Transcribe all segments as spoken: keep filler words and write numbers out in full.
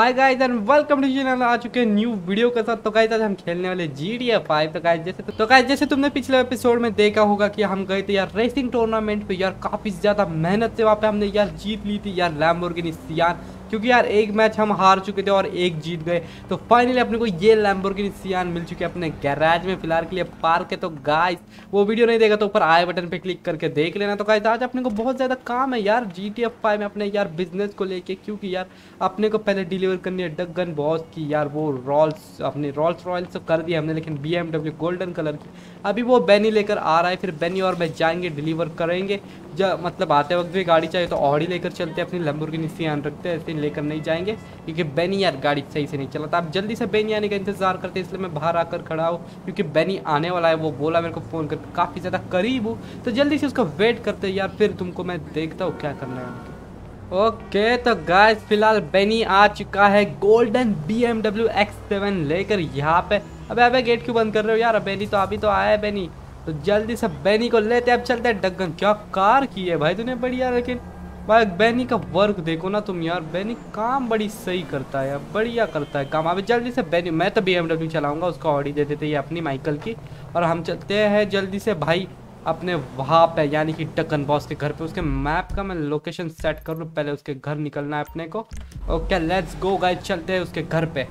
Hi guys and welcome to channel. आ चुके हैं न्यू वीडियो के साथ। तो गाइस आज हम खेलने वाले जी टी ए फाइव। तो गाइस जैसे तो गाइस जैसे तुमने पिछले एपिसोड में देखा होगा कि हम गए थे यार रेसिंग टूर्नामेंट पे। यार काफी ज्यादा मेहनत से वहाँ पे हमने यार जीत ली थी यार लैम्बोर्गिनी सियान, क्योंकि यार एक मैच हम हार चुके थे और एक जीत गए। तो फाइनली अपने को ये लैम्बोर्गिनी सियान मिल चुकी है अपने गैराज में फिलहाल के लिए पार्क है। तो गाइस वो वीडियो नहीं देखा तो ऊपर आई बटन पे क्लिक करके देख लेना। तो गाइस आज अपने को बहुत ज़्यादा काम है यार जी टी ए फाइव में अपने यार बिजनेस को लेके, क्योंकि यार अपने को पहले डिलीवर करनी है डगन बॉस की यार वो रॉल्स अपनी रॉल्स रॉयल्स तो कर दिया हमने, लेकिन B M W golden colour की अभी वो बेनी लेकर आ रहा है। फिर बेनी और मैं जाएंगे डिलीवर करेंगे। जब मतलब आते वक्त भी गाड़ी चाहिए तो ऑडी लेकर चलते हैं, अपनी लैम्बोर्गिनी सियान रखते हैं, ऐसे लेकर नहीं जाएंगे क्योंकि बेनी यार गाड़ी सही से नहीं चलाता। आप जल्दी से बेनी आने का इंतजार करते हैं, इसलिए मैं बाहर आकर खड़ा हूँ क्योंकि बेनी आने वाला है। वो बोला मेरे को फ़ोन करके, काफ़ी ज़्यादा करीब हूँ, तो जल्दी से उसका वेट करते हैं यार। फिर तुमको मैं देखता हूँ क्या करना है। ओके तो गाइस फिलहाल बेनी आ चुका है golden B M W X seven लेकर यहाँ पे। अबे अबे गेट क्यों बंद कर रहे हो यार? बेनी तो अभी तो आया है बेनी, तो जल्दी से बेनी को लेते अब चलते हैं। डगन क्या कार की है भाई तूने बढ़िया, लेकिन भाई बेनी का वर्क देखो ना तुम यार। बेनी काम बड़ी सही करता है यार, बढ़िया करता है काम। अभी जल्दी से बेनी, मैं तो बी एम डब्ल्यू चलाऊंगा, उसको ऑडी दे देते ये अपनी माइकल की, और हम चलते हैं जल्दी से भाई अपने वहाँ पे यानी कि डगन बॉस के घर पे। उसके मैप का मैं लोकेशन सेट कर लूँ, पहले उसके घर निकलना है अपने को। ओके लेट्स गो गाइस, चलते हैं उसके घर पे।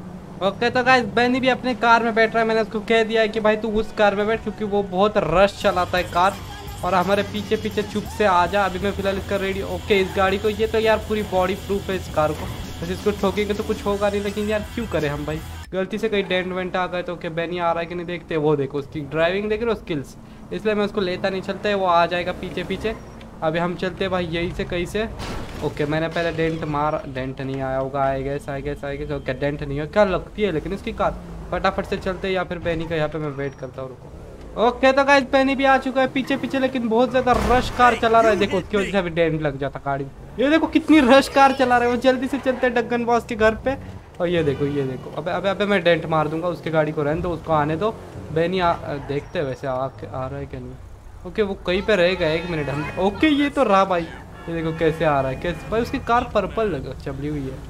ओके तो गाइस बेनी भी अपने कार में बैठ रहा है। मैंने उसको कह दिया है कि भाई तू उस कार में बैठ, क्योंकि वो बहुत रश चलाता है कार, और हमारे पीछे पीछे चुप से आ जा। अभी मैं फिलहाल इसका रेडी। ओके इस गाड़ी को, ये तो यार पूरी बॉडी प्रूफ है इस कार को, बस इसको ठोकेंगे तो कुछ होगा नहीं, लेकिन यार क्यों करें हम भाई, गलती से कहीं डेंट वेंट आ गए तो। ओके बेनी आ रहा है कि नहीं देखते, वो देखो उसकी ड्राइविंग देख रहे हो स्किल्स, इसलिए मैं उसको लेता नहीं चलता है, वो आ जाएगा पीछे पीछे। अभी हम चलते हैं भाई यहीं से कहीं से। ओके मैंने पहले डेंट मार, डेंट नहीं आया होगा, आए गए आए गए आए गए। ओके डेंट नहीं है, क्या लगती है लेकिन इसकी कार। फटाफट से चलते हैं, या फिर बेनी का यहाँ पे मैं वेट करता हूँ, रुको। ओके तो गाइस बेनी भी आ चुका है पीछे पीछे, लेकिन बहुत ज्यादा रश कार चला रहा है। देखो उसकी वजह से अभी डेंट लग जाता गाड़ी। ये देखो कितनी रश कार चला रहा है वो। जल्दी से चलते हैं डगन बॉस के घर पे। और ये देखो ये देखो, अबे अबे अबे मैं डेंट मार दूंगा, उसकी गाड़ी को रहने दो, उसको आने दो। बेनी आ, देखते हैं वैसे आ, आ रहा है क्या नहीं। ओके वो कहीं पे रहेगा, एक मिनट हम। ओके ये तो रहा भाई, ये देखो कैसे आ रहा है, कैसे भाई उसकी कार पर्पल लगा चबड़ी हुई है।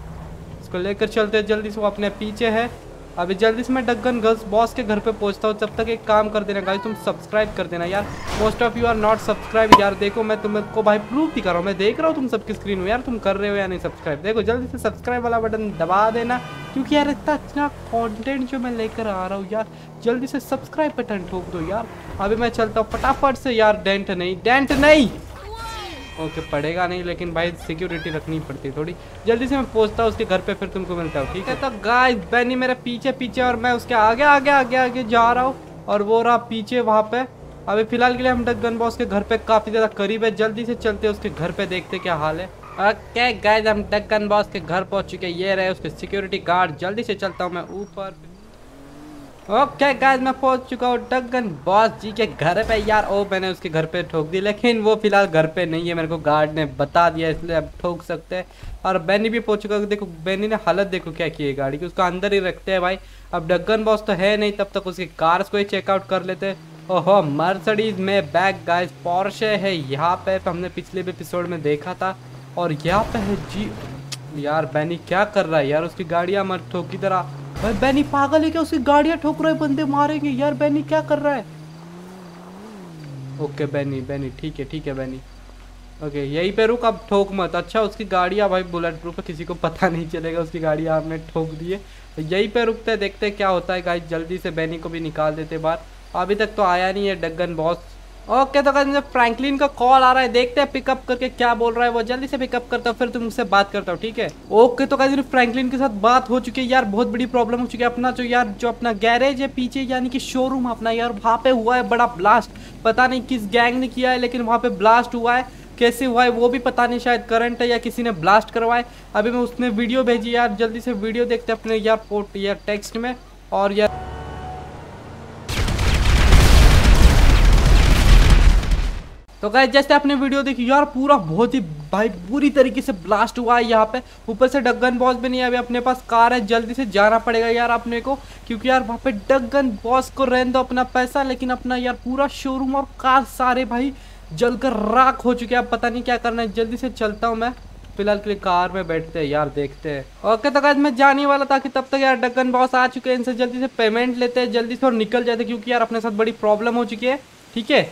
इसको लेकर चलते हैं जल्दी से, वो अपने पीछे है। अभी जल्दी से मैं डगन गर्ल्स बॉस के घर पे पहुंचता हूँ। जब तक एक काम कर देना गाइस, तुम सब्सक्राइब कर देना यार। Most of you are not subscribe यार। देखो मैं तुमको भाई प्रूफ दिखा रहा हूँ, मैं देख रहा हूँ तुम सबकी स्क्रीन में यार, तुम कर रहे हो या नहीं सब्सक्राइब। देखो जल्दी से सब्सक्राइब वाला बटन दबा देना, क्योंकि यार इतना अच्छा कॉन्टेंट जो मैं लेकर आ रहा हूँ यार, जल्दी से सब्सक्राइब बटन ठोक दो यार। अभी मैं चलता हूँ फटाफट से यार। डेंट नहीं, डेंट नहीं। ओके पड़ेगा नहीं, लेकिन भाई सिक्योरिटी रखनी पड़ती है थोड़ी। जल्दी से मैं पहुंचता हूँ उसके घर पे, फिर तुमको मिलता हूँ, ठीक है। तो गाइस बेनी मेरे पीछे पीछे और मैं उसके आगे आगे आगे आगे जा रहा हूँ, और वो रहा पीछे वहाँ पे। अभी फिलहाल के लिए हम डगन बॉस के घर पे काफ़ी ज़्यादा करीब है। जल्दी से चलते हैं उसके घर पे, देखते क्या हाल है। ओके गाइस हम डगन बॉस के घर पहुँच चुके हैं, ये रहे उसके सिक्योरिटी गार्ड। जल्दी से चलता हूँ मैं ऊपर। ओके गाइस मैं पहुंच चुका हूँ डगन बॉस जी के घर पे यार। ओ मैंने उसके घर पे ठोक दी, लेकिन वो फिलहाल घर पे नहीं है, मेरे को गार्ड ने बता दिया, इसलिए अब ठोक सकते हैं। और बेनी भी पहुंच चुका है। देखो बेनी ने हालत देखो क्या की है गाड़ी की, उसको अंदर ही रखते हैं भाई। अब डगन बॉस तो है नहीं, तब तक उसकी कार्स को ही चेकआउट कर लेते हैं। ओहो मर्सिडीज में बैग गाइस, पोर्शे है यहाँ पे, हमने पिछले भी एपिसोड में देखा था। और यहाँ पे है जी यार बेनी क्या कर रहा है यार, उसकी गाड़ियाँ मत ठोक की तरह। भाई बेनी पागल है क्या? उसकी गाड़ियां ठोक रहा है, बंदे मारेंगे यार। बेनी क्या कर रहा है? ओके बेनी बेनी ठीक है ठीक है बेनी। ओके यहीं पे रुक, अब ठोक मत। अच्छा उसकी गाड़ियां भाई बुलेट प्रूफ है, किसी को पता नहीं चलेगा उसकी गाड़ियां आपने ठोक दी है। तो यहीं पे रुकते देखते क्या होता है गाइस। जल्दी से बेनी को भी निकाल देते बाहर, अभी तक तो आया नहीं है डगन बॉस। ओके तो गाइस फ्रैंकलिन का कॉल आ रहा है, देखते हैं पिकअप करके क्या बोल रहा है वो। जल्दी से पिकअप करता हूँ, फिर तुमसे बात करता हूँ, ठीक है। ओके तो गाइस फ्रैंकलिन के साथ बात हो चुकी है यार। बहुत बड़ी प्रॉब्लम हो चुकी है। अपना जो यार जो अपना गैरेज है पीछे यानी कि शोरूम अपना यार, वहाँ पे हुआ है बड़ा ब्लास्ट। पता नहीं किस गैंग ने किया है, लेकिन वहाँ पे ब्लास्ट हुआ है। कैसे हुआ है वो भी पता नहीं, शायद करंट है या किसी ने ब्लास्ट करवाए। अभी मैं उसने वीडियो भेजी यार, जल्दी से वीडियो देखते अपने यार पोर्ट यार टेक्स्ट में। और यार तो गाइस जैसे आपने वीडियो देखी यार, पूरा बहुत ही भाई पूरी तरीके से ब्लास्ट हुआ है यहाँ पे। ऊपर से डगन बॉस भी नहीं है, अभी अपने पास कार है। जल्दी से जाना पड़ेगा यार अपने को, क्योंकि यार वहाँ पे डगन बॉस को रहने दो अपना पैसा, लेकिन अपना यार पूरा शोरूम और कार सारे भाई जलकर राख हो चुके हैं। अब पता नहीं क्या करना है, जल्दी से चलता हूँ मैं। फिलहाल के लिए कार में बैठते हैं यार, देखते हैं। ओके तो गाइस मैं जाने वाला था कि तब तक यार डगन बॉस आ चुके हैं, इनसे जल्दी से पेमेंट लेते हैं जल्दी से और निकल जाते क्योंकि यार अपने साथ बड़ी प्रॉब्लम हो चुकी है। ठीक है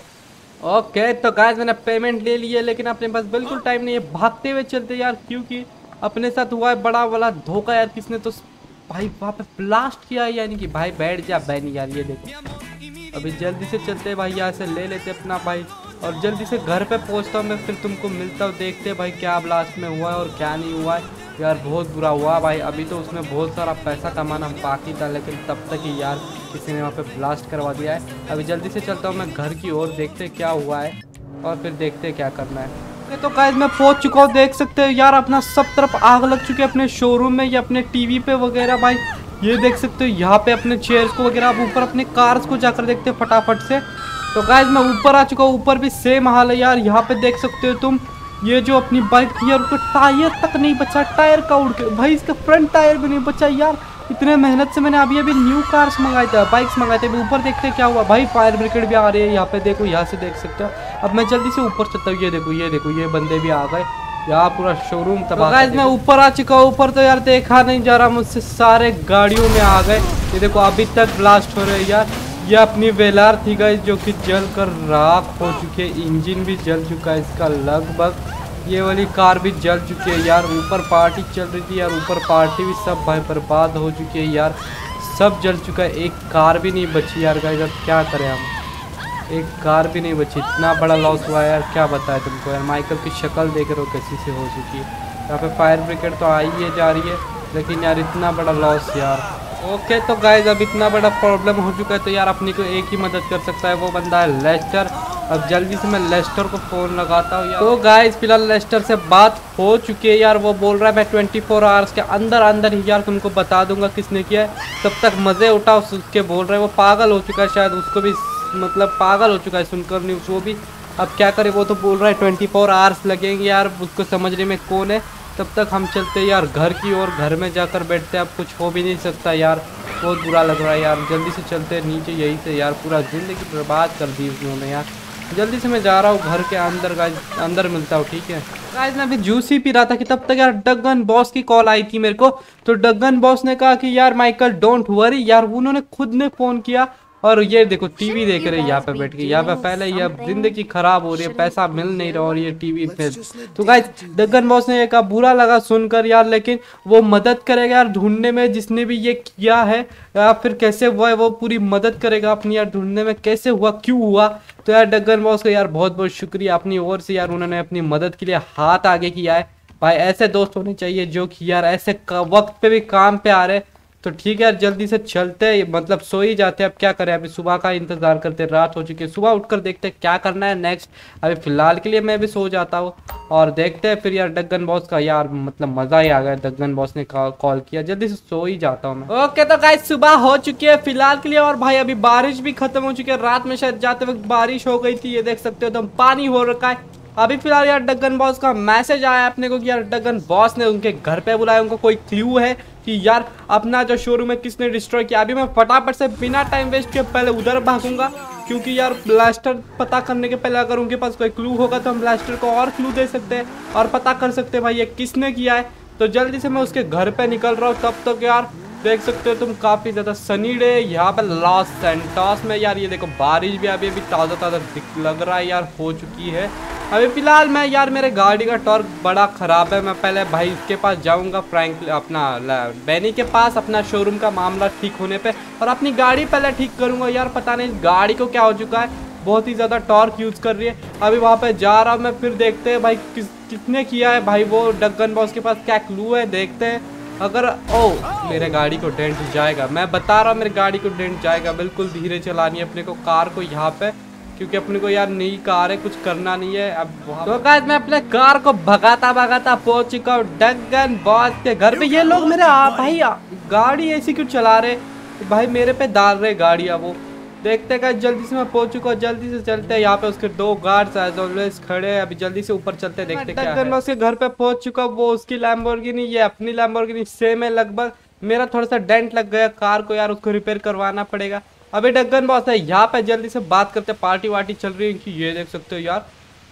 ओके तो गाइस मैंने पेमेंट ले ली है लेकिन अपने पास बिल्कुल टाइम नहीं है, भागते हुए चलते यार क्योंकि अपने साथ हुआ है बड़ा वाला धोखा यार। किसने तो भाई वहाँ पे ब्लास्ट किया है, यानी कि भाई बैठ जा बैनी यार। ये देखो अभी जल्दी से चलते हैं भाई, यहाँ से ले लेते अपना भाई और जल्दी से घर पे पहुँचता हूँ मैं, फिर तुमको मिलता हूँ। देखते हैं भाई क्या ब्लास्ट में हुआ है और क्या नहीं हुआ है यार। बहुत बुरा हुआ भाई, अभी तो उसमें बहुत सारा पैसा कमाना बाकी था लेकिन तब तक ही यार किसी ने वहाँ पे ब्लास्ट करवा दिया है। अभी जल्दी से चलता हूँ मैं घर की ओर, देखते क्या हुआ है और फिर देखते क्या करना है। तो गाइस मैं पहुंच चुका हूँ, देख सकते हो यार अपना सब तरफ आग लग चुकी है अपने शोरूम में या अपने टीवी पे वगैरह भाई। ये देख सकते हो यहाँ पे अपने चेयर्स को वगैरह, आप ऊपर अपने कार्स को जाकर देखते हैं फटाफट से। तो गाइस मैं ऊपर आ चुका हूँ, ऊपर भी सेम हाल है यार। यहाँ पे देख सकते हो तुम ये जो अपनी बाइक थी यार उसका टायर तक नहीं बचा, टायर का उड़ के भाई, इसका फ्रंट टायर भी नहीं बचा यार। इतने मेहनत से मैंने अभी अभी न्यू कार्स मंगाए थे, बाइक्स मंगाए थे। ऊपर देखते क्या हुआ भाई, फायर ब्रिगेड भी आ रही है यहाँ पे, देखो यहाँ से देख सकते हो। अब मैं जल्दी से ऊपर चलता हूँ, ये देखो ये देखो ये बंदे भी आ गए यहाँ, पूरा शोरूम तबाह। गाइस मैं ऊपर आ चुका हूँ, ऊपर तो यार देखा नहीं जा रहा मुझसे, सारे गाड़ियों में आ गए। ये देखो अभी तक ब्लास्ट हो रहे हैं यार। ये अपनी वेलार थी गाइस जो कि जल कर राख हो चुकी है, इंजन भी जल चुका है इसका लगभग। ये वाली कार भी जल चुकी है यार। ऊपर पार्टी चल रही थी यार, ऊपर पार्टी भी सब भाई बर्बाद हो चुकी है यार, सब जल चुका है, एक कार भी नहीं बची यार। गाइस अब क्या करें हम, एक कार भी नहीं बची, इतना बड़ा लॉस हुआ है यार, क्या बताए तुमको यार। माइकल की शक्ल देख रहे हो कैसी से हो चुकी है। यहाँ पे फायर ब्रिगेड तो आई है जा रही है लेकिन यार इतना बड़ा लॉस यार। ओके तो गाइस अब इतना बड़ा प्रॉब्लम हो चुका है तो यार अपनी को एक ही मदद कर सकता है, वो बंदा है लेस्टर। अब जल्दी से मैं लेस्टर को फ़ोन लगाता हूँ यार। तो गाइस फिलहाल लेस्टर से बात हो चुकी है यार, वो बोल रहा है मैं ट्वेंटी फोर आवर्स के अंदर अंदर ही यार तुमको बता दूंगा किसने किया है, तब तक मज़े उठाओ। उसके बोल रहे हैं वो पागल हो चुका है शायद, उसको भी मतलब पागल हो चुका है सुनकर न्यूज़ वो भी। अब क्या करे, वो तो बोल रहा है ट्वेंटी फोर आवर्स लगेंगे यार उसको समझने में कौन है। तब तक हम चलते यार घर की ओर, घर में जाकर बैठते, अब कुछ हो भी नहीं सकता यार, बहुत बुरा लग रहा है यार। जल्दी से चलते नीचे, यही से यार पूरा ज़िंदगी बर्बाद कर दी उन्होंने यार। जल्दी से मैं जा रहा हूँ घर के अंदर, गाइस अंदर मिलता हूँ ठीक है। गाइस मैं अभी जूस ही पी रहा था कि तब तक यार डगन बॉस की कॉल आई थी मेरे को। तो डगन बॉस ने कहा कि यार माइकल डोंट वरी यार, उन्होंने खुद ने फ़ोन किया और ये देखो टीवी देख रहे हैं यहाँ पे बैठ के। यहाँ पे पहले ये अब जिंदगी खराब हो रही है, पैसा मिल नहीं रहा और ये टीवी पे। तो गाइस डगन बॉस ने ये कहा, बुरा लगा सुनकर यार, लेकिन वो मदद करेगा यार ढूंढने में जिसने भी ये किया है या फिर कैसे हुआ है, वो पूरी मदद करेगा अपनी यार ढूंढने में, कैसे हुआ क्यों हुआ। तो यार डगन बॉस का यार बहुत बहुत शुक्रिया अपनी ओर से यार, उन्होंने अपनी मदद के लिए हाथ आगे किया है। भाई ऐसे दोस्त होने चाहिए जो कि यार ऐसे वक्त पे भी काम पे आ रहे। तो ठीक है यार जल्दी से चलते हैं, मतलब सो ही जाते हैं, अब क्या करें, अभी सुबह का इंतजार करते हैं, रात हो चुकी है, सुबह उठकर देखते हैं क्या करना है नेक्स्ट। अभी फिलहाल के लिए मैं भी सो जाता हूँ और देखते हैं फिर यार डगन बॉस का यार मतलब मजा ही आ गया, डगन बॉस ने कॉल किया, जल्दी से सो ही जाता हूँ मैं। ओके तो गाइस सुबह हो चुकी है फिलहाल के लिए और भाई अभी बारिश भी खत्म हो चुकी है, रात में शायद जाते वक्त बारिश हो गई थी, ये देख सकते हो तो पानी हो रखा है। अभी फिलहाल यार डगन बॉस का मैसेज आया अपने को कि यार डगन बॉस ने उनके घर पे बुलाया, उनको कोई क्लू है कि यार अपना जो शोरूम है किसने डिस्ट्रॉय किया। अभी मैं फटाफट से बिना टाइम वेस्ट किए पहले उधर भागूंगा क्योंकि यार ब्लास्टर पता करने के पहले अगर उनके पास कोई क्लू होगा तो हम ब्लास्टर को और क्लू दे सकते हैं और पता कर सकते हैं भाई ये किसने किया है। तो जल्दी से मैं उसके घर पे निकल रहा हूँ। तब तक तो यार देख सकते हो तुम काफ़ी ज़्यादा सनी डे यहाँ पे लॉस सैंटोस में यार, ये देखो बारिश भी अभी अभी ताज़ा ताज़ा लग रहा है यार हो चुकी है। अभी फिलहाल मैं यार मेरे गाड़ी का टॉर्क बड़ा ख़राब है, मैं पहले भाई इसके पास जाऊंगा फ्रैंक अपना बैनी के पास अपना शोरूम का मामला ठीक होने पे और अपनी गाड़ी पहले ठीक करूंगा यार। पता नहीं गाड़ी को क्या हो चुका है, बहुत ही ज़्यादा टॉर्क यूज़ कर रही है। अभी वहाँ पे जा रहा हूँ मैं, फिर देखते हैं भाई किस किसने किया है भाई वो डगन बॉस के पास क्या क्लू है, देखते हैं। अगर ओ मेरे गाड़ी को डेंट जाएगा, मैं बता रहा हूँ मेरे गाड़ी को डेंट जाएगा, बिल्कुल धीरे चलानी है अपने को कार को यहाँ पे क्योंकि अपने को यार नई कार है, कुछ करना नहीं है। अब तो गाइस मैं अपने कार को भगाता भगाता पहुंच चुका हूँ डगन बॉस के घर पे। ये लोग मेरे आ, भाई आ, गाड़ी ऐसी क्यों चला रहे भाई, मेरे पे डाल रहे गाड़ियाँ वो। देखते गाइस जल्दी से मैं पहुंच चुका हूँ, जल्दी से चलते हैं। यहाँ पे उसके दो गार्ड्स एज ऑलवेज खड़े हैं, अभी जल्दी से ऊपर चलते हैं देखते क्या है। डगन बॉस के घर पे पहुंच चुका हूँ, वो उसकी लैम्बोर्गिनी ये अपनी लैम्बोर्गिनी सेम है लगभग। मेरा थोड़ा सा डेंट लग गया कार को यार, उसको रिपेयर करवाना पड़ेगा। अभी डगन बॉस है यहाँ पे, जल्दी से बात करते, पार्टी वार्टी चल रही है कि ये देख सकते हो यार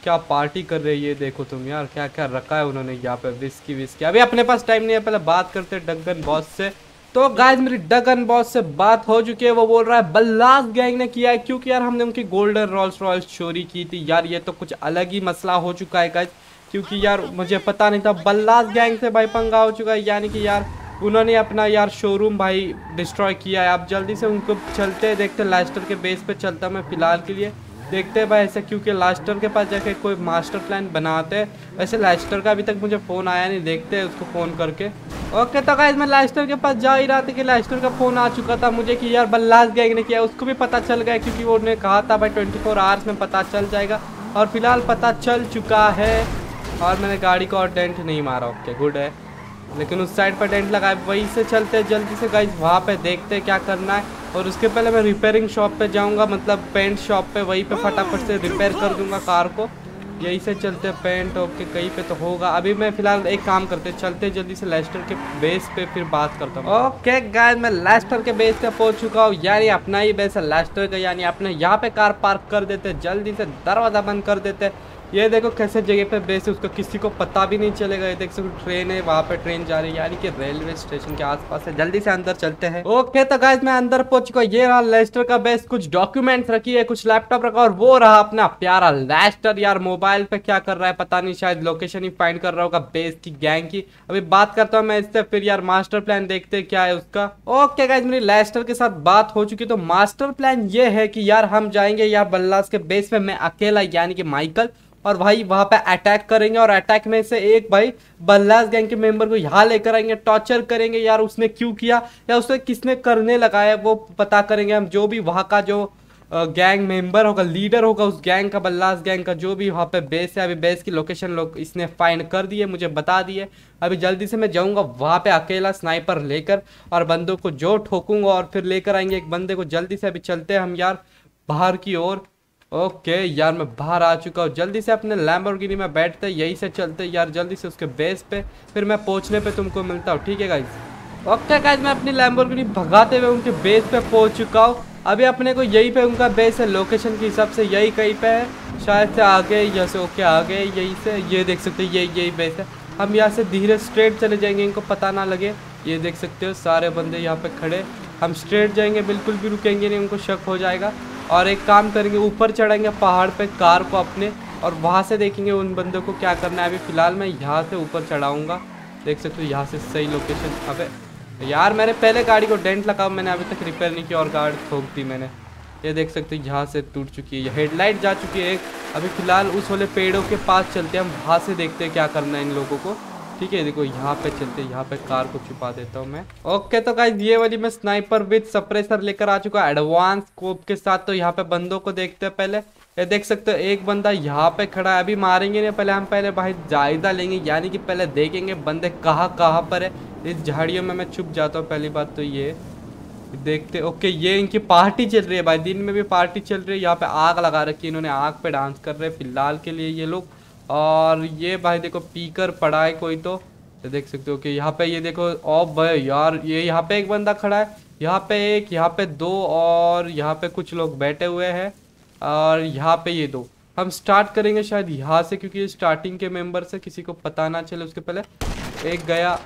क्या पार्टी कर रही है, देखो तुम यार क्या क्या रखा है उन्होंने यहाँ पे, विस्की विस्की। अभी अपने पास टाइम नहीं है, पहले बात करते हैं डगन बॉस से। तो गाइस मेरी डगन बॉस से बात हो चुकी है, वो बोल रहा है बल्लास गैंग ने किया है, क्योंकि यार हमने उनकी गोल्डन रोल्स रॉयल्स चोरी की थी। यार ये तो कुछ अलग ही मसला हो चुका है गाइस, क्योंकि यार मुझे पता नहीं था बल्लास गैंग से भाई पंगा हो चुका है, यानी कि यार उन्होंने अपना यार शोरूम भाई डिस्ट्रॉय किया है। आप जल्दी से उनको चलते देखते, लास्टर के बेस पे चलता मैं फिलहाल के लिए, देखते हैं भाई ऐसा, क्योंकि लास्टर के पास जाके कोई मास्टर प्लान बनाते हैं। वैसे लास्टर का अभी तक मुझे फ़ोन आया नहीं, देखते हैं उसको फ़ोन करके। ओके तो गाइस मैं लास्टर के पास जा ही रहा था कि लास्टर का फ़ोन आ चुका था मुझे कि यार बल्लास गैंग ने किया। उसको भी पता चल गया, क्योंकि वो उन्होंने कहा था भाई ट्वेंटी फोर आवर्स में पता चल जाएगा, और फिलहाल पता चल चुका है। और मैंने गाड़ी को और डेंट नहीं मारा, ओके गुड है, लेकिन उस साइड पर डेंट लगा है। वहीं से चलते जल्दी से गाइस, वहाँ पे देखते क्या करना है। और उसके पहले मैं रिपेयरिंग शॉप पे जाऊँगा, मतलब पेंट शॉप पे, वहीं पे फटाफट से रिपेयर कर दूंगा कार को। यहीं से चलते पेंट, ओके कहीं पे तो होगा। अभी मैं फिलहाल एक काम करते, चलते जल्दी से लेस्टर के बेस पे, फिर बात करता हूँ। ओके गाइस मैं लेस्टर के बेस पे पहुँच चुका हूँ, यानी अपना ही बेस है लेस्टर का, यानी अपने यहाँ पे कार पार्क कर देते, जल्दी से दरवाज़ा बंद कर देते। ये देखो कैसे जगह पे बेस है, उसको किसी को पता भी नहीं चलेगा। ये देख सकते ट्रेन है, वहाँ पे ट्रेन जा रही है, यानी कि रेलवे स्टेशन के आसपास है। जल्दी से अंदर चलते हैं। ओके तो गाइस मैं अंदर पहुंच चुका, ये रहा लेस्टर का बेस। कुछ डॉक्यूमेंट्स रखी है, कुछ लैपटॉप रखा, और वो रहा अपना प्यारा लेस्टर। यार मोबाइल पे क्या कर रहा है पता नहीं, शायद लोकेशन ही फाइंड कर रहा होगा बेस की, गैंग की। अभी बात करता हूँ मैं इससे, फिर यार मास्टर प्लान देखते क्या है उसका। ओके गाइस मेरी लेस्टर के साथ बात हो चुकी, तो मास्टर प्लान ये है कि यार हम जाएंगे यार बल्लास के बेस पे, मैं अकेला यानी कि माइकल, और भाई वहां पे अटैक करेंगे। और अटैक में से एक भाई बल्लास गैंग के मेंबर को यहाँ लेकर आएंगे, टॉर्चर करेंगे यार उसने क्यों किया या उसे किसने करने लगाया वो पता करेंगे हम। जो भी वहाँ का जो गैंग मेंबर होगा, लीडर होगा उस गैंग का, बल्लास गैंग का, जो भी वहाँ पे बेस है, अभी बेस की लोकेशन लोग इसने फाइंड कर दिए, मुझे बता दिए। अभी जल्दी से मैं जाऊँगा वहाँ पे अकेला स्नाइपर लेकर, और बंदों को जो ठोकूंगा, और फिर लेकर आएंगे एक बंदे को। जल्दी से अभी चलते हैं हम यार बाहर की ओर। ओके यार मैं बाहर आ चुका हूँ, जल्दी से अपने लैम्बोर्गिनी में बैठते, यहीं से चलते यार जल्दी से उसके बेस पे, फिर मैं पहुँचने पे तुमको मिलता हूँ, ठीक है गाइस। ओके गाइस मैं अपनी लैम्बोर्गिनी भगाते हुए उनके बेस पे पहुँच चुका हूँ। अभी अपने को यहीं पे उनका बेस है, लोकेशन के हिसाब से यही कहीं पे है, शायद से आगे जैसे। ओके आगे यहीं से, ये देख सकते हो यही यही बेस है। हम यहाँ से धीरे स्ट्रेट चले जाएंगे, इनको पता ना लगे। ये देख सकते हो सारे बंदे यहाँ पे खड़े, हम स्ट्रेट जाएंगे, बिल्कुल भी रुकेंगे नहीं, उनको शक हो जाएगा। और एक काम करेंगे, ऊपर चढ़ेंगे पहाड़ पे कार को अपने, और वहाँ से देखेंगे उन बंदों को क्या करना है। अभी फिलहाल मैं यहाँ से ऊपर चढ़ाऊँगा, देख सकते हो यहाँ से सही लोकेशन। अबे यार मैंने पहले गाड़ी को डेंट लगा, मैंने अभी तक रिपेयर नहीं किया और गाड़ी ठोक दी मैंने। ये देख सकते हो यहाँ से टूट चुकी है, हेडलाइट जा चुकी है एक। अभी फिलहाल उस वाले पेड़ों के पास चलते हैं हम, वहाँ से देखते हैं क्या करना है इन लोगों को, ठीक है। देखो यहाँ पे चलते, यहाँ पे कार को छुपा देता हूँ मैं। ओके तो गाइस ये वाली मैं स्नाइपर विद सप्रेसर लेकर आ चुका एडवांस स्कोप के साथ। तो यहाँ पे बंदों को देखते हैं पहले, ये देख सकते हो एक बंदा यहाँ पे खड़ा है। अभी मारेंगे नहीं, पहले हम पहले भाई जायजा लेंगे, यानी कि पहले देखेंगे बंदे कहाँ कहाँ पर है। इस झाड़ियों में मैं छुप जाता हूँ, पहली बात तो ये देखते। ओके ये इनकी पार्टी चल रही है भाई, दिन में भी पार्टी चल रही है। यहाँ पे आग लगा रखी है इन्होंने, आग पे डांस कर रहे हैं फिलहाल के लिए ये लोग। और ये भाई देखो पीकर पड़ा है कोई, तो देख सकते हो कि यहाँ पे ये देखो। ओ भाई यार ये यहाँ पे एक बंदा खड़ा है, यहाँ पे एक, यहाँ पे दो, और यहाँ पे कुछ लोग बैठे हुए हैं, और यहाँ पे ये दो। हम स्टार्ट करेंगे शायद यहाँ से, क्योंकि ये स्टार्टिंग के मेंबर से किसी को पता ना चले। उसके पहले एक गया,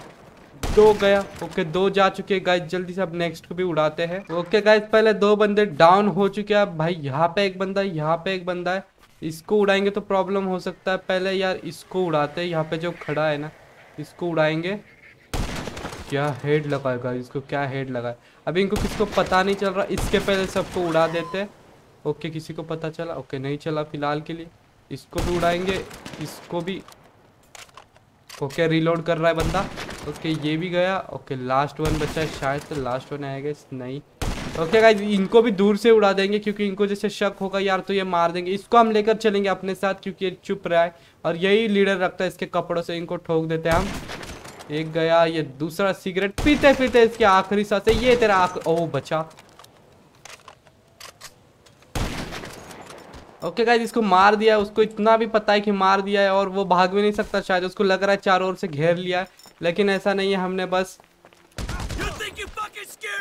दो गया, ओके दो जा चुके हैं गाइस। जल्दी से अब नेक्स्ट को भी उड़ाते हैं। ओके गाइस पहले दो बंदे डाउन हो चुके हैं। भाई यहाँ पे एक बंदा है, यहाँ पे एक बंदा है, इसको उड़ाएंगे तो प्रॉब्लम हो सकता है। पहले यार इसको उड़ाते हैं, यहाँ पे जो खड़ा है ना इसको उड़ाएंगे। क्या हेड लगाएगा इसको, क्या हेड लगा है। अभी इनको किसको पता नहीं चल रहा, इसके पहले सबको उड़ा देते हैं। ओके किसी को पता चला, ओके नहीं चला फिलहाल के लिए। इसको भी उड़ाएंगे, इसको भी। ओके रिलोड कर रहा है बंदा। ओके ये भी गया। ओके लास्ट वन बचा है, शायद से लास्ट वन आएगा, नहीं। ओके गाइस इनको भी दूर से उड़ा देंगे, क्योंकि इनको जैसे शक होगा यार तो ये मार देंगे। इसको हम लेकर चलेंगे अपने साथ, क्योंकि ये चुप रहा है और यही लीडर रखता है। इसके कपड़ों से इनको ठोक देते हैं हम। एक गया, ये दूसरा सिगरेट पीते पीते इसकी आखिरी सांस है। ये तेरा आख... ओह बचा। ओके गाइस इसको मार दिया, उसको इतना भी पता है कि मार दिया है, और वो भाग भी नहीं सकता शायद। उसको लग रहा है चारों ओर से घेर लिया है, लेकिन ऐसा नहीं है। हमने बस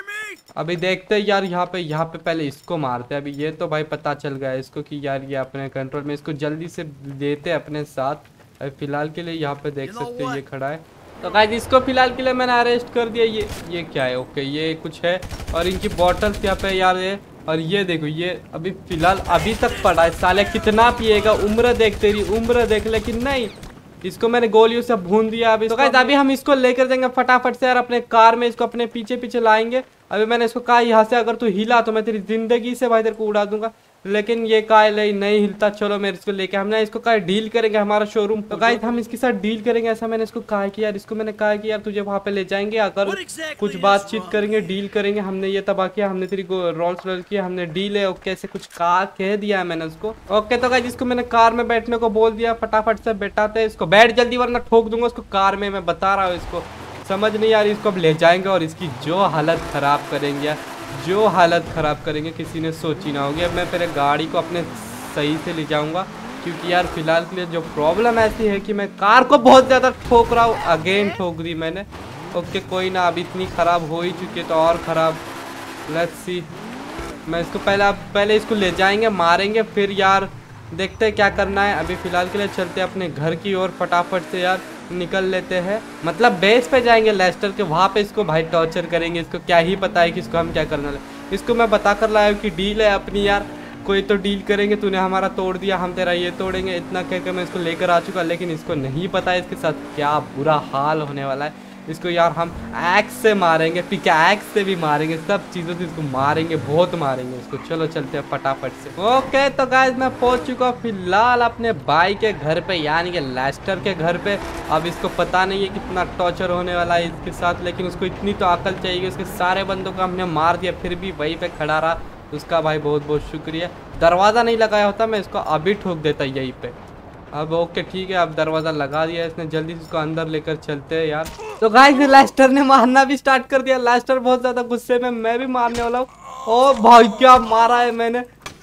अभी देखते हैं यार, यहाँ पे यहाँ पे पहले इसको मारते हैं। अभी ये तो भाई पता चल गया है इसको कि यार ये अपने कंट्रोल में, इसको जल्दी से लेते हैं अपने साथ। अभी फिलहाल के लिए यहाँ पे देख सकते हैं ये खड़ा है। तो गाइस इसको फिलहाल के लिए मैंने अरेस्ट कर दिया। ये ये क्या है? ओके ये कुछ है और इनकी बॉटल्स यहाँ पे यार ये, और ये देखो ये अभी फिलहाल अभी तक पड़ा है। साले कितना पिएगा, उम्र देख तेरी उम्र देख, लेकिन नहीं, इसको मैंने गोलियों से भून दिया। अभी तो गाइस अभी हम इसको लेकर जाएंगे फटाफट से यार अपने कार में, इसको अपने पीछे पीछे लाएंगे। अभी मैंने इसको कहा यहाँ से अगर तू हिला तो मैं तेरी जिंदगी से भाई तेरे को उड़ा दूंगा, लेकिन ये काय नहीं, नहीं हिलता। चलो मेरे इसको लेके हमने इसको कहा डील करेंगे हमारा शोरूम। तो गाइस हम इसके साथ डील करेंगे, ऐसा मैंने इसको कहा कि यार, इसको मैंने कहा कि यार तुझे वहाँ पे ले जाएंगे, अगर कुछ बातचीत करेंगे, डील करेंगे। हमने ये तबाह किया, हमने तेरी रोल्स रॉयल किया, हमने डील है ओके, ऐसे कुछ कहा कह दिया है मैंने उसको। ओके तो गाइस इसको मैंने कार में बैठने को बोल दिया, फटाफट से बैठाते हैं इसको। बैठ जल्दी वरना ठोक दूंगा उसको कार में, मैं बता रहा हूँ इसको। समझ नहीं यार, इसको अब ले जाएंगे और इसकी जो हालत ख़राब करेंगे यार, जो हालत ख़राब करेंगे किसी ने सोची ना होगी। अब मैं फिर गाड़ी को अपने सही से ले जाऊंगा, क्योंकि यार फिलहाल के लिए जो प्रॉब्लम ऐसी है कि मैं कार को बहुत ज़्यादा ठोक रहा हूँ। अगेन ठोक दी मैंने। ओके कोई ना, अब इतनी ख़राब हो ही चुकी है तो और ख़राब। लेट्स सी, मैं इसको पहले पहले इसको ले जाएंगे, मारेंगे, फिर यार देखते हैं क्या करना है। अभी फ़िलहाल के लिए चलते हैं अपने घर की ओर, फटाफट से यार निकल लेते हैं। मतलब बेस पे जाएंगे लेस्टर के, वहाँ पे इसको भाई टॉर्चर करेंगे। इसको क्या ही पता है कि इसको हम क्या करना है। इसको मैं बता कर लाया हूँ कि डील है अपनी यार, कोई तो डील करेंगे, तूने हमारा तोड़ दिया, हम तेरा ये तोड़ेंगे। इतना कह कर मैं इसको लेकर आ चुका, लेकिन इसको नहीं पता है इसके साथ क्या बुरा हाल होने वाला है। इसको यार हम एक्स से मारेंगे, पिकैक्स से भी मारेंगे, सब चीज़ों से इसको मारेंगे, बहुत मारेंगे इसको। चलो चलते हैं फटाफट से। ओके तो गाइस मैं पहुंच चुका हूँ फिलहाल अपने भाई के घर पे, यानी कि लेस्टर के घर पे। अब इसको पता नहीं है कितना टॉर्चर होने वाला है इसके साथ, लेकिन उसको इतनी तो अकल चाहिए। उसके सारे बंदों को हमने मार दिया, फिर भी वहीं पे खड़ा रहा। उसका भाई बहुत बहुत शुक्रिया। दरवाज़ा नहीं लगाया होता मैं इसको अभी ठोक देता यहीं पे। अब ओके ठीक है, अब दरवाज़ा लगा दिया इसने, जल्दी से इसको अंदर लेकर चलते हैं यार। तो गाइस लेस्टर ने मारना भी स्टार्ट कर दिया। लेस्टर बहुत ज़्यादा गुस्से में, मैं भी मारने वाला हूँ। ओ भाई क्या मारा है मैंने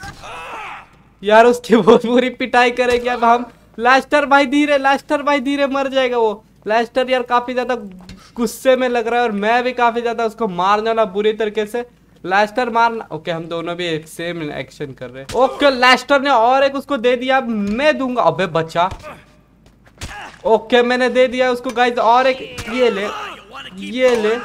यार, उसकी बहुत बुरी पिटाई करेंगे अब हम। लेस्टर भाई धीरे, लेस्टर भाई धीरे, मर जाएगा वो। लेस्टर यार काफ़ी ज़्यादा गुस्से में लग रहा है और मैं भी काफ़ी ज़्यादा उसको मारने वाला बुरी तरीके से। लेस्टर मारना ओके, हम दोनों भी एक सेम एक्शन कर रहे हैं। ओके लेस्टर ने और एक उसको दे दिया, अब मैं दूंगा। अबे बच्चा, ओके मैंने दे दिया उसको गाइस, और एक ये ले, ये ले,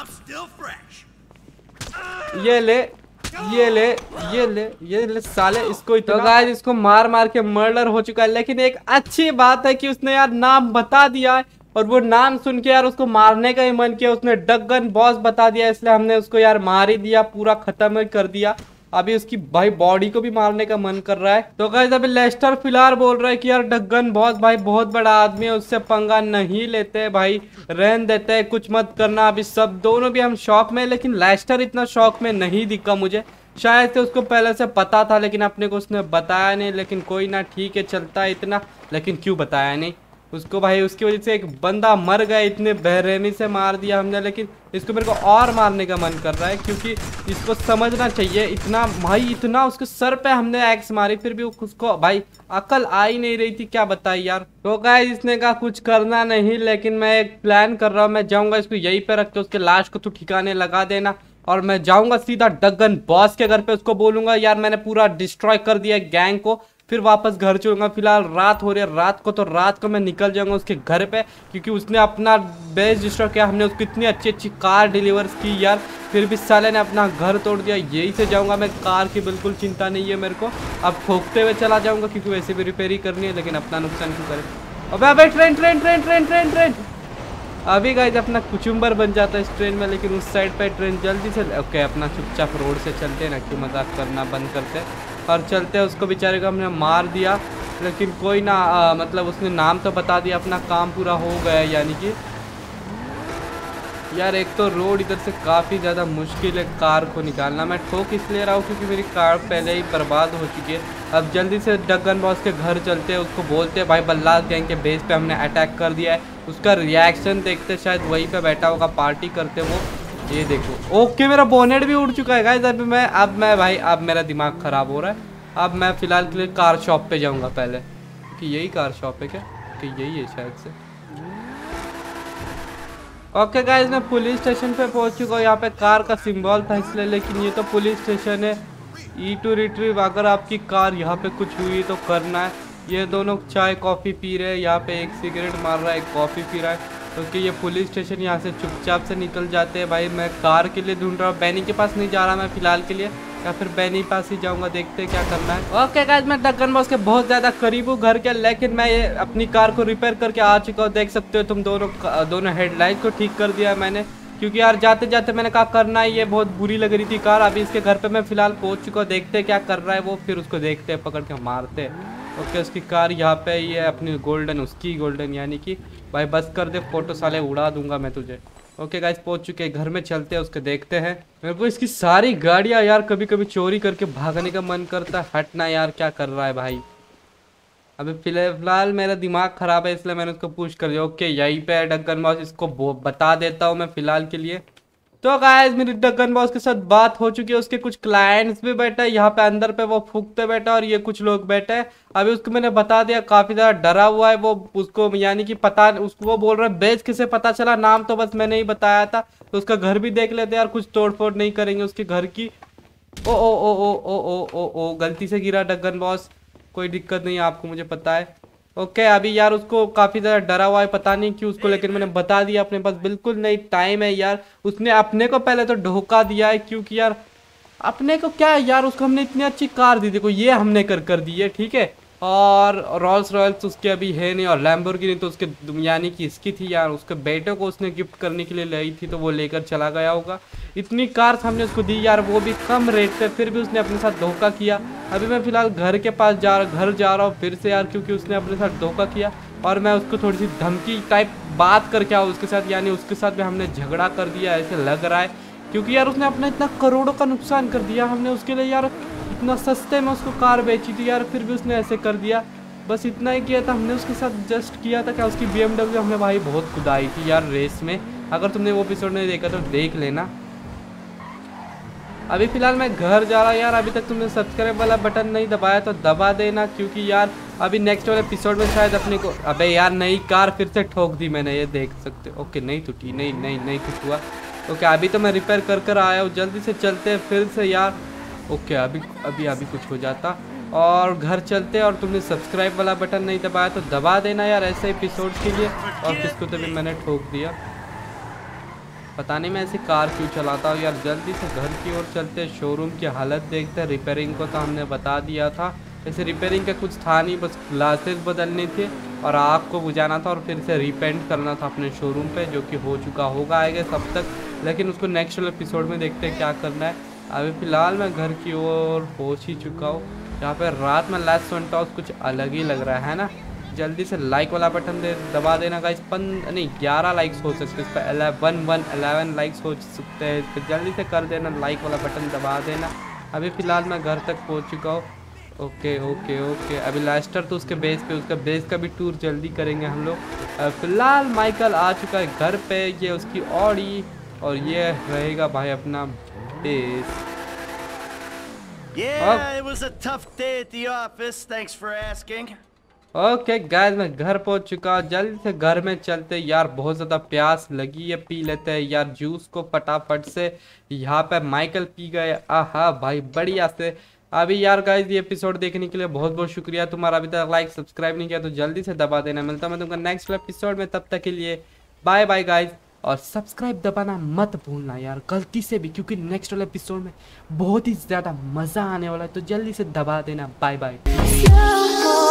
ये ले, ये ले, ये ले, ये ले साले इसको। तो गाइस इसको मार मार के मर्डर हो चुका है, लेकिन एक अच्छी बात है कि उसने यार नाम बता दिया है, और वो नाम सुन के यार उसको मारने का ही मन किया। उसने डगन बॉस बता दिया, इसलिए हमने उसको यार मार ही दिया, पूरा खत्म कर दिया। अभी उसकी भाई बॉडी को भी मारने का मन कर रहा है। तो गाइस अभी लेस्टर फिलहाल बोल रहा है कि यार डगन बॉस भाई बहुत बड़ा आदमी है, उससे पंगा नहीं लेते भाई, रहन देते हैं, कुछ मत करना। अभी सब दोनों भी हम शौक में, लेकिन लेस्टर इतना शौक में नहीं दिखा मुझे। शायद से उसको पहले से पता था, लेकिन अपने को उसने बताया नहीं। लेकिन कोई ना, ठीक है चलता है इतना, लेकिन क्यों बताया नहीं उसको भाई। उसकी वजह से एक बंदा मर गया, इतने बेरहमी से मार दिया हमने। लेकिन इसको मेरे को और मारने का मन कर रहा है, क्योंकि इसको समझना चाहिए। इतना भाई, इतना उसके सर पे हमने एक्स मारी, फिर भी उसको भाई अकल आ ही नहीं रही थी, क्या बताई यार। तो गाइस इसने कहा कुछ करना नहीं, लेकिन मैं एक प्लान कर रहा हूँ। मैं जाऊँगा इसको यहीं पे रख के, उसके लाश को तो ठिकाने लगा देना, और मैं जाऊँगा सीधा डगन बॉस के घर पे। उसको बोलूँगा यार मैंने पूरा डिस्ट्रॉय कर दिया गैंग को, फिर वापस घर चलूंगा। फिलहाल रात हो रही है, रात को तो रात को मैं निकल जाऊंगा उसके घर पे, क्योंकि उसने अपना बेस डिस्ट्रॉय किया। हमने उसको इतनी अच्छी अच्छी कार डिलीवर की यार, फिर भी साले ने अपना घर तोड़ दिया। यही से जाऊंगा मैं, कार की बिल्कुल चिंता नहीं है मेरे को। अब ठोकते हुए चला जाऊंगा, क्योंकि वैसे भी रिपेयर ही करनी है, लेकिन अपना नुकसान क्यों करे। अबे अबे train train train train train train अभी गाइस अपना कुचुम्बर बन जाता है इस ट्रेन में, लेकिन उस साइड पे ट्रेन जल्दी से ओके अपना चुपचाप रोड से चलते हैं ना, क्यों मजाक करना बंद करते और चलते हैं। उसको बेचारे को हमने मार दिया, लेकिन कोई ना, आ, मतलब उसने नाम तो बता दिया, अपना काम पूरा हो गया। यानी कि यार एक तो रोड इधर से काफ़ी ज़्यादा मुश्किल है कार को निकालना। मैं ठोक इसलिए रहा हूँ क्योंकि मेरी कार पहले ही बर्बाद हो चुकी है। अब जल्दी से डगन बॉस के घर चलते हैं, उसको बोलते हैं भाई बल्लास गैंग के बेस पे हमने अटैक कर दिया है। उसका रिएक्शन देखते, शायद वहीं पे बैठा होगा पार्टी करते वो। ये देखो ओके मेरा बोनेट भी उड़ चुका है गाइस। अभी मैं अब मैं भाई अब मेरा दिमाग ख़राब हो रहा है। अब मैं फ़िलहाल के लिए कार शॉप पे जाऊँगा पहले, कि यही कार शॉप है क्या, कि यही है शायद से। ओके गाइस, मैं पुलिस स्टेशन पे पहुंच चुका हूँ। यहाँ पे कार का सिंबल था इसलिए, लेकिन ये तो पुलिस स्टेशन है। ई टू रिट्रीव, अगर आपकी कार यहाँ पे कुछ हुई तो करना है। ये दोनों चाय कॉफ़ी पी रहे हैं, यहाँ पे एक सिगरेट मार रहा है, एक कॉफ़ी पी रहा है, क्योंकि तो ये पुलिस स्टेशन यहाँ से चुपचाप से निकल जाते हैं। भाई मैं कार के लिए ढूंढ रहा हूँ, बैनी के पास नहीं जा रहा मैं फिलहाल के लिए, या फिर बैनी पास ही जाऊंगा, देखते हैं क्या करना है। ओके गाइस, मैं ड्रैगन बॉस के बहुत ज़्यादा करीब हूँ घर के, लेकिन मैं ये अपनी कार को रिपेयर करके आ चुका हूँ। देख सकते हो तुम, दोनों दोनों हेडलाइट को ठीक कर दिया है मैंने, क्योंकि यार जाते जाते मैंने कहा करना है, ये बहुत बुरी लग रही थी कार। अभी इसके घर पे मैं फिलहाल पहुंच चुका हूँ, देखते हैं क्या कर रहा है वो, फिर उसको देखते हैं, पकड़ के मारते हैं। ओके, उसकी कार यहाँ पे, ये अपनी गोल्डन, उसकी गोल्डन, यानी कि भाई बस कर दे, फोटो साले उड़ा दूंगा मैं तुझे। ओके गाइस, पहुंच चुके हैं, घर में चलते हैं, उसके देखते हैं। मेरे को इसकी सारी गाड़ियाँ यार कभी कभी चोरी करके भागने का मन करता है। हटना यार, क्या कर रहा है भाई। अभी फिलहाल मेरा दिमाग खराब है, इसलिए मैंने उसको पूछ कर दिया। ओके, यहीं पे है ड्रैगन बॉस, इसको बता देता हूँ मैं फिलहाल के लिए। तो गाइस, मेरी ड्रैगन बॉस के साथ बात हो चुकी है, उसके कुछ क्लाइंट्स भी बैठे हैं यहाँ पे अंदर पे, वो फूकते बैठा है, और ये कुछ लोग बैठे हैं। अभी उसको मैंने बता दिया, काफी ज्यादा डरा हुआ है वो, उसको यानी कि पता, उसको वो बोल रहा है बेच किसे पता चला, नाम तो बस मैंने ही बताया था। तो उसका घर भी देख लेते यार, कुछ तोड़ फोड़ नहीं करेंगे उसके घर की। ओ ओ ओ ओ ओ ओ ओ ओ गलती से गिरा ड्रैगन बॉस, कोई दिक्कत नहीं है आपको, मुझे पता है। ओके okay, अभी यार उसको काफ़ी ज़्यादा डरा हुआ है, पता नहीं क्यों उसको, लेकिन मैंने बता दिया अपने पास बिल्कुल नहीं टाइम है यार। उसने अपने को पहले तो धोखा दिया है, क्योंकि यार अपने को क्या है यार, उसको हमने इतनी अच्छी कार दी, देखो ये हमने कर कर दी है, ठीक है। और रॉल्स रॉयल्स उसके अभी है नहीं, और लैम्बोर्गिनी तो उसके यानी कि इसकी थी यार, उसके बेटे को उसने गिफ्ट करने के लिए लाई थी, तो वो लेकर चला गया होगा। इतनी कार हमने उसको दी यार, वो भी कम रेट पे, फिर भी उसने अपने साथ धोखा किया। अभी मैं फिलहाल घर के पास जा रहा घर जा रहा हूँ फिर से यार, क्योंकि उसने अपने साथ धोखा किया, और मैं उसको थोड़ी सी धमकी टाइप बात करके आऊँ उसके साथ, यानी उसके साथ भी हमने झगड़ा कर दिया ऐसे लग रहा है, क्योंकि यार उसने अपना इतना करोड़ों का नुकसान कर दिया। हमने उसके लिए यार इतना सस्ते में उसको कार बेची थी यार, फिर भी उसने ऐसे कर दिया। बस इतना ही किया था हमने उसके साथ, जस्ट किया था क्या, उसकी बी एम डब्ल्यू हमने भाई बहुत कुदाई थी यार रेस में। अगर तुमने वो एपिसोड नहीं देखा तो देख लेना। अभी फिलहाल मैं घर जा रहा यार, अभी तक तुमने सब्सक्राइब वाला बटन नहीं दबाया तो दबा देना, क्योंकि यार अभी नेक्स्ट वाले एपिसोड में शायद अपने को, अबे यार नई कार फिर से ठोक दी मैंने, ये देख सकते हो। ओके, नहीं टूटी, नहीं नहीं नहीं कुछ हुआ। ओके, अभी तो मैं रिपेयर कर कर आया हूँ, जल्दी से चलते हैं फिर से यार। ओके, अभी अभी अभी कुछ हो जाता और घर चलते, और तुमने सब्सक्राइब वाला बटन नहीं दबाया तो दबा देना यार ऐसे एपिसोड के लिए। और किसको तो भी मैंने ठोक दिया, पता नहीं मैं ऐसी कार क्यों चलाता हूँ यार। जल्दी से घर की ओर चलते, शोरूम की हालत देखते हैं। रिपेयरिंग को तो हमने बता दिया था, ऐसे रिपेयरिंग का कुछ था नहीं, बस ग्लासेस बदलने थे और आग को बुझाना था, और फिर से रिपेंट करना था अपने शोरूम पे, जो कि हो चुका होगा आएगा सब तक, लेकिन उसको नेक्स्ट वाले एपिसोड में देखते हैं क्या करना है। अभी फ़िलहाल मैं घर की ओर पहुँच ही चुका हूँ। यहाँ पर रात में लास्ट सेंट हाउस कुछ अलग ही लग रहा है ना। जल्दी से लाइक वाला बटन दे दबा देना गाइस, पन नहीं ग्यारह लाइक्स हो सकते इस पर, वन वन अलेवन लाइक्स हो सकते हैं इस पर, जल्दी से कर देना, लाइक वाला बटन दबा देना। अभी फ़िलहाल मैं घर तक पहुँच चुका हूँ। ओके ओके ओके, अभी लेस्टर तो उसके बेस पे, उसका बेस का भी टूर जल्दी करेंगे हम लोग। फिलहाल माइकल आ चुका है घर पे, ये उसकी ऑडी, और ये रहेगा भाई अपना base. Yeah, it was a tough day at the office. Thanks for asking. Okay guys, मैं घर पहुंच चुका हूँ, जल्दी से घर में चलते यार, बहुत ज़्यादा प्यास लगी है, पी लेते हैं यार जूस को फटाफट से। यहाँ पे माइकल पी गए, आहा भाई बढ़िया से। अभी यार गाइस, ये एपिसोड देखने के लिए बहुत बहुत शुक्रिया तुम्हारा। अभी तक लाइक सब्सक्राइब नहीं किया तो जल्दी से दबा देना। मिलता मैं तुमको नेक्स्ट एपिसोड में, तब तक के लिए बाय बाय गाइस। और सब्सक्राइब दबाना मत भूलना यार गलती से भी, क्योंकि नेक्स्ट वाले एपिसोड में बहुत ही ज़्यादा मज़ा आने वाला है, तो जल्दी से दबा देना। Bye bye.